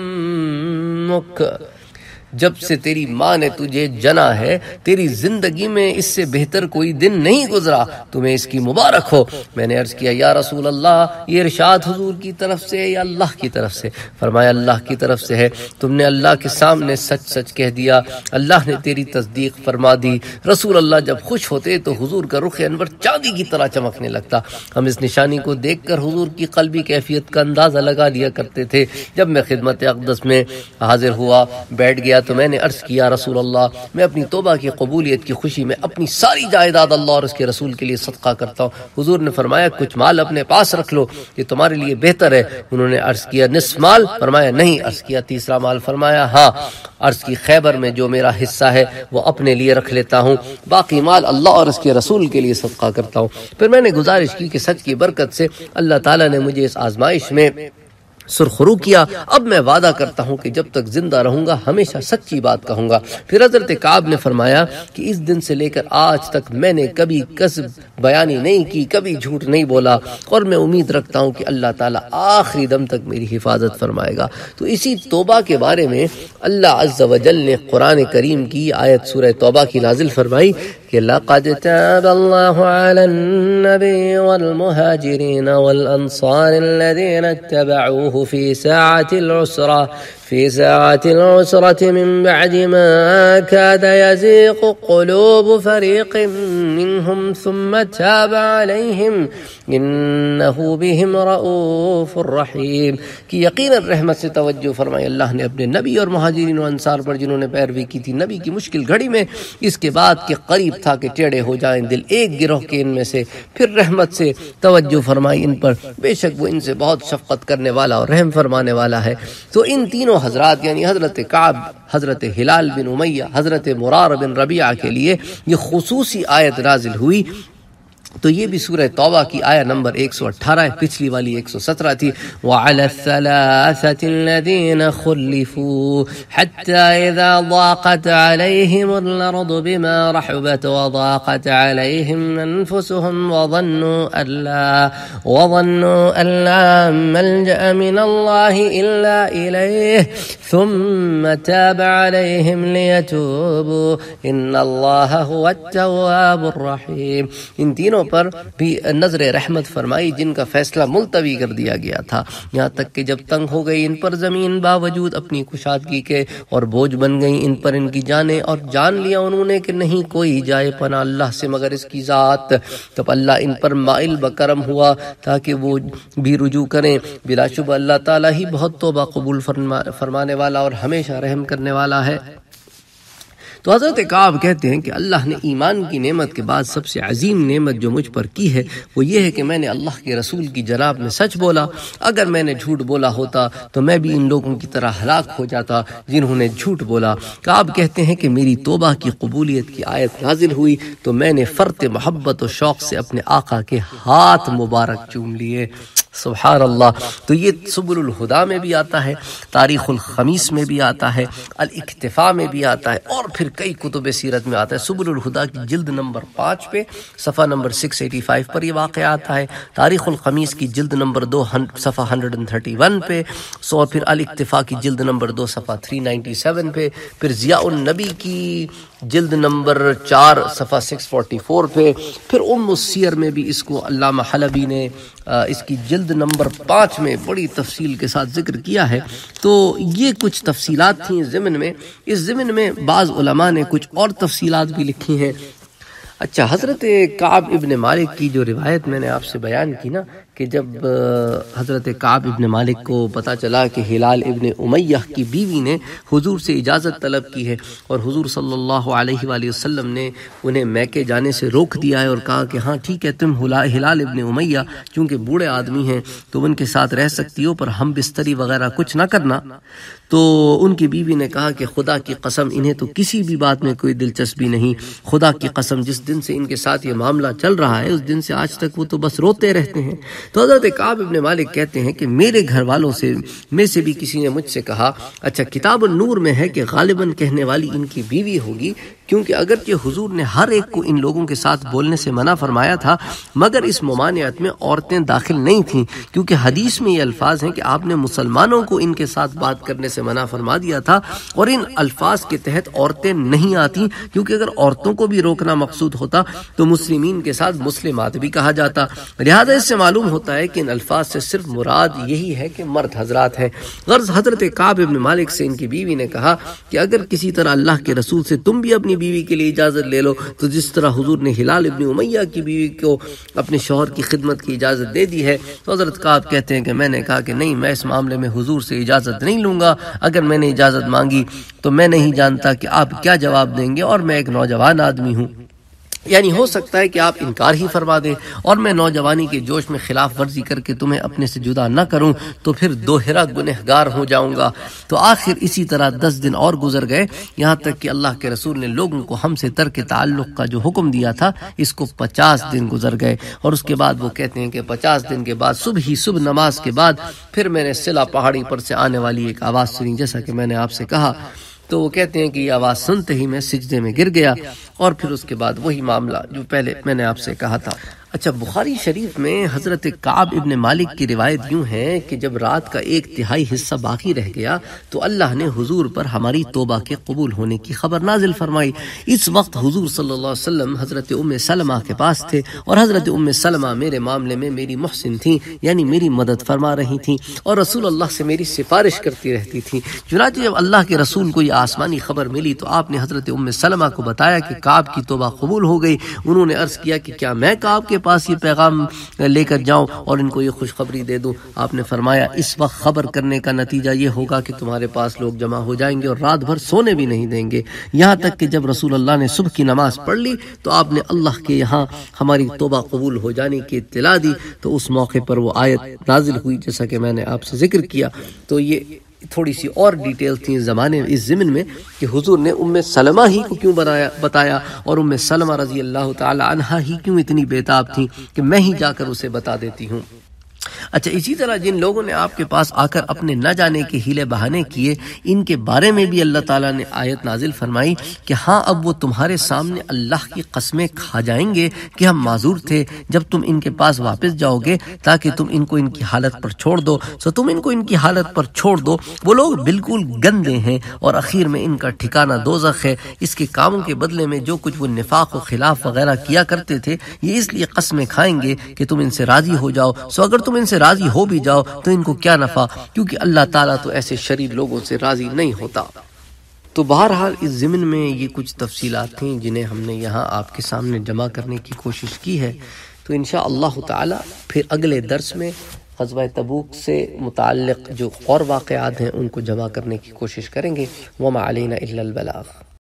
امک، جب سے تیری ماں نے تجھے جنا ہے تیری زندگی میں اس سے بہتر کوئی دن نہیں گزرا، تمہیں اس کی مبارک ہو۔ میں نے عرض کیا، یا رسول اللہ، یہ ارشاد حضور کی طرف سے یا اللہ کی طرف سے؟ فرمایا اللہ کی طرف سے ہے، تم نے اللہ کے سامنے سچ سچ کہہ دیا، اللہ نے تیری تصدیق فرما دی۔ رسول اللہ جب خوش ہوتے تو حضور کا رخ انور چاندی کی طرح چمکنے لگتا۔ ہم اس نشانی کو دیکھ کر حضور کی قلبی کیفیت کا اندازہ لگا لیا کرتے تھے۔ جب میں خدمت اقدس میں حاضر ہوا، بیٹھ گیا تو میں نے عرض کیا، رسول اللہ، میں اپنی توبہ کی قبولیت کی خوشی میں اپنی ساری جائیداد اللہ اور اس کے رسول کے لیے صدقہ کرتا ہوں۔ حضور نے فرمایا کچھ مال اپنے پاس رکھ لو، یہ تمہارے لیے بہتر ہے۔ انہوں نے عرض کیا نصف مال؟ فرمایا نہیں۔ عرض کیا تیسرا مال؟ فرمایا ہاں۔ عرض کی خیبر میں جو میرا حصہ ہے وہ اپنے لیے رکھ لیتا ہوں، باقی مال اللہ اور اس کے رسول کے لیے صدقہ کرتا ہوں۔ پھر میں نے گزارش کی کہ سچ کی برکت سے اللہ تعالیٰ نے مجھے اس آزمائش میں سرخرو کیا، اب میں وعدہ کرتا ہوں کہ جب تک زندہ رہوں گا ہمیشہ سچی بات کہوں گا۔ پھر حضرت کعب نے فرمایا کہ اس دن سے لے کر آج تک میں نے کبھی کذب بیانی نہیں کی، کبھی جھوٹ نہیں بولا، اور میں امید رکھتا ہوں کہ اللہ تعالیٰ آخری دم تک میری حفاظت فرمائے گا۔ تو اسی توبہ کے بارے میں اللہ عز و جل نے قرآن کریم کی آیت سورہ توبہ کی نازل فرمائی کہ لَقَدْ تَابَ اللَّهُ عَلَى النَّبِيِّ وَالْمُهَاجِرِينَ وَالْأَنصَارِ الَّذِينَ اتَّبَعُوهُ في ساعة العسرة في ساعة العسرة من بعد ما كاد يزيغ قلوب فريق منهم ثم تاب عليهم إنه بهم رؤوف رحيم۔ کہ یقیناً رحمت سے توجہ فرمائے، اللہ نے اپنے نبی اور مہاجرین و انصار پر جنہوں نے پیروی کی تھی نبی کی مشکل گھڑی میں، اس کے بعد کہ قریب تھا کہ ٹیڑے ہو جائیں دل ایک گروہ کے ان میں سے، پھر رحمت سے توجہ فرمائی ان پر، بے شک وہ ان سے بہت شفقت کرنے والا اور رحم فرمانے والا ہے۔ تو ان تینوں حضرات یعنی حضرت کعب، حضرت ہلال بن امیہ، حضرت مرارہ بن ربیعہ کے لیے یہ خصوصی آیت نازل ہوئی۔ تو یہ بھی سورہ توبہ کی آیہ نمبر ایک سو اٹھارہ ہے، پچھلی والی ایک سو سترہ تھی۔ وَعَلَى الثَّلَاثَةِ الَّذِينَ خُلِّفُوا حَتَّى إِذَا ضَاقَتْ عَلَيْهِمُ الْأَرْضُ بِمَا رَحُبَتْ وَضَاقَتْ عَلَيْهِمْ أَنفُسُهُمْ وَظَنُّوا أَن لَّا وَظَنُّوا أَن لَّا مَلْجَأَ مِنَ اللَّهِ إِلَّا إِلَيْهِ ثُمَّ تَابَ عَلَيْهِمْ لِيَتُوبُوا إِنَّ اللَّهَ هُوَ التَّوَّابُ الرَّحِيمُ۔ ان تینوں پر بھی نظر رحمت فرمائی جن کا فیصلہ ملتوی کر دیا گیا تھا، یہاں تک کہ جب تنگ ہو گئی ان پر زمین باوجود اپنی کشادگی کے اور بوجھ بن گئی ان پر ان کی جانیں، اور جان لیا انہوں نے کہ نہیں کوئی جائے پناہ اللہ سے مگر اس کی ذات، تب اللہ ان پر مائل بکرم ہوا تاکہ وہ بھی رجوع کریں۔ بلا شبہ اللہ تعالیٰ ہی بہت توبہ قبول فرمانے والا اور ہمیشہ رحم کرنے والا ہے۔ تو حضرت کعب کہتے ہیں کہ اللہ نے ایمان کی نعمت کے بعد سب سے عظیم نعمت جو مجھ پر کی ہے وہ یہ ہے کہ میں نے اللہ کے رسول کی جناب میں سچ بولا۔ اگر میں نے جھوٹ بولا ہوتا تو میں بھی ان لوگوں کی طرح ہلاک ہو جاتا جنہوں نے جھوٹ بولا۔ کعب کہتے ہیں کہ میری توبہ کی قبولیت کی آیت نازل ہوئی تو میں نے فرط محبت و شوق سے اپنے آقا کے ہاتھ مبارک چوم لیے۔ سبحان اللہ۔ تو یہ سبل الہدا میں بھی آتا ہے، تاریخ الخمیس میں بھی آتا ہے، الاکتفاء میں بھی آتا ہے، اور پھر کئی کتب سیرت میں آتا ہے۔ سبل الہدا کی جلد نمبر پانچ پہ صفحہ نمبر سکس ایٹی فائیو پر یہ واقعہ آتا ہے، تاریخ الخمیس کی جلد نمبر دو صفحہ ہنڈریڈ اینڈ تھرٹی ون پہ، سو پھر الاکتفاء کی جلد نمبر دو صفحہ تھری نائنٹی سیون پہ، پھر ضیاء النبی کی جلد نمبر چار صفحہ سکس فورٹی فور پہ. پھر ام السیر میں بھی اس کو علامہ حلبی نے اس کی جلد نمبر پانچ میں بڑی تفصیل کے ساتھ ذکر کیا ہے. تو یہ کچھ تفصیلات تھیں ضمن میں. اس ضمن میں بعض علماء نے کچھ اور تفصیلات بھی لکھی ہیں. اچھا، حضرت کعب ابن مالک کی جو روایت میں نے آپ سے بیان کی نا کہ جب حضرت کعب ابن مالک کو پتہ چلا کہ ہلال ابن امیہ کی بیوی نے حضور سے اجازت طلب کی ہے اور حضور صلی اللہ علیہ وآلہ وسلم نے انہیں میکے جانے سے روک دیا ہے اور کہا کہ ہاں ٹھیک ہے، تم ہلال ابن امیہ چونکہ بوڑھے آدمی ہیں تم ان کے ساتھ رہ سکتی ہو پر ہم بستری وغیرہ کچھ نہ کرنا. تو ان کی بیوی نے کہا کہ خدا کی قسم انہیں تو کسی بھی بات میں کوئی دلچسپی نہیں. خدا کی قسم جس دن سے ان کے ساتھ یہ معاملہ چل رہا ہے اس دن سے آج تک وہ تو بس روتے رہتے ہیں. تو حضرت کعب ابن مالک کہتے ہیں کہ میرے گھر والوں سے میں سے بھی کسی نے مجھ سے کہا اچھا کتاب النور میں ہے کہ غالباً کہنے والی ان کی بیوی ہوگی، کیونکہ اگرچہ حضور نے ہر ایک کو ان لوگوں کے ساتھ بولنے سے منع فرمایا تھا مگر اس ممانعت میں عورتیں داخل نہیں تھیں، کیونکہ حدیث میں یہ الفاظ ہیں کہ آپ نے مسلمانوں کو ان کے ساتھ بات کرنے سے منع فرما دیا تھا اور ان الفاظ کے تحت عورتیں نہیں آتی، کیونکہ اگر عورتوں کو بھی روکنا مقصود ہوتا تو مسلمین کے ساتھ مسلمات بھی کہا جاتا. لہذا اس سے معلوم ہوتا ہے کہ ان الفاظ سے صرف مراد یہی ہے کہ مرد حضرات ہیں. غرض حضرت کعب ابن مالک سے ان کی بیوی نے کہا کہ اگر کسی طرح اللہ کے رسول سے تم بھی اپنی بیوی کے لیے اجازت لے لو تو جس طرح حضور نے ہلال ابن امیہ کی بیوی کو اپنے شوہر کی خدمت کی اجازت دے دی ہے. تو حضرت کعب کہتے ہیں کہ میں نے کہا کہ نہیں، میں اس معاملے میں حضور سے اجازت نہیں لوں گا. اگر میں نے اجازت مانگی تو میں نہیں جانتا کہ آپ کیا جواب دیں گے اور میں ایک نوجوان آدمی ہوں، یعنی ہو سکتا ہے کہ آپ انکار ہی فرما دیں اور میں نوجوانی کے جوش میں خلاف ورزی کر کے تمہیں اپنے سے جدا نہ کروں تو پھر دوہرا گنہگار ہو جاؤں گا. تو آخر اسی طرح دس دن اور گزر گئے، یہاں تک کہ اللہ کے رسول نے لوگوں کو ہم سے ترک تعلق کا جو حکم دیا تھا اس کو پچاس دن گزر گئے. اور اس کے بعد وہ کہتے ہیں کہ پچاس دن کے بعد صبح ہی صبح نماز کے بعد پھر میں نے صلا پہاڑی پر سے آنے والی ایک آواز سنی، جیسا کہ میں نے آپ سے کہا. تو وہ کہتے ہیں کہ یہ آواز سنتے ہی میں سجدے میں گر گیا اور پھر اس کے بعد وہی معاملہ جو پہلے میں نے آپ سے کہا تھا. اچھا، بخاری شریف میں حضرت کعب ابن مالک کی روایت یوں ہے کہ جب رات کا ایک تہائی حصہ باقی رہ گیا تو اللہ نے حضور پر ہماری توبہ کے قبول ہونے کی خبر نازل فرمائی. اس وقت حضور صلی اللہ علیہ وسلم حضرت ام سلمہ کے پاس تھے اور حضرت ام سلمہ میرے معاملے میں میری محسن تھیں، یعنی میری مدد فرما رہی تھیں اور رسول اللہ سے میری سفارش کرتی رہتی تھیں. چنانچہ جب اللہ کے رسول کو یہ آسمانی خبر ملی تو آپ نے حضرت ام سلمہ کو بتایا کہ کعب کی توبہ قبول ہو گئی. انہوں نے عرض کیا کہ کیا میں کعب کے پاس یہ پیغام لے کر جاؤں اور ان کو یہ خوشخبری دے دوں؟ آپ نے فرمایا اس وقت خبر کرنے کا نتیجہ یہ ہوگا کہ تمہارے پاس لوگ جمع ہو جائیں گے اور رات بھر سونے بھی نہیں دیں گے. یہاں تک کہ جب رسول اللہ نے صبح کی نماز پڑھ لی تو آپ نے اللہ کے یہاں ہماری توبہ قبول ہو جانے کی اطلاع دی. تو اس موقع پر وہ آیت نازل ہوئی جیسا کہ میں نے آپ سے ذکر کیا. تو یہ تھوڑی سی اور ڈیٹیل تھی زمانے اس ضمن میں کہ حضور نے ام سلمہ ہی کو کیوں بنایا بتایا اور ام سلمہ رضی اللہ تعالی عنہا ہی کیوں اتنی بےتاب تھی کہ میں ہی جا کر اسے بتا دیتی ہوں. اچھا، اسی طرح جن لوگوں نے آپ کے پاس آ کر اپنے نہ جانے کے ہیلے بہانے کیے ان کے بارے میں بھی اللہ تعالیٰ نے آیت نازل فرمائی کہ ہاں اب وہ تمہارے سامنے اللہ کی قسمیں کھا جائیں گے کہ ہم معذور تھے جب تم ان کے پاس واپس جاؤ گے تاکہ تم ان کو ان کی حالت پر چھوڑ دو. سو تم ان کو ان کی حالت پر چھوڑ دو. وہ لوگ بالکل گندے ہیں اور اخیر میں ان کا ٹھکانہ دوزخ ہے. اس کے کاموں کے بدلے میں جو کچھ وہ نفاق و خلاف وغیرہ کیا کرتے تھے یہ اس لیے قسمیں کھائیں گے کہ تم ان سے راضی ہو جاؤ. سو اگر تم ان سے راضی ہو بھی جاؤ تو ان کو کیا نفع، کیونکہ اللہ تعالیٰ تو ایسے شریر لوگوں سے راضی نہیں ہوتا. تو بہرحال اس ضمن میں یہ کچھ تفصیلات تھیں جنہیں ہم نے یہاں آپ کے سامنے جمع کرنے کی کوشش کی ہے. تو انشاءاللہ تعالی پھر اگلے درس میں غزوہ تبوک سے متعلق جو اور واقعات ہیں ان کو جمع کرنے کی کوشش کریں گے. وما علینا الا البلاغ.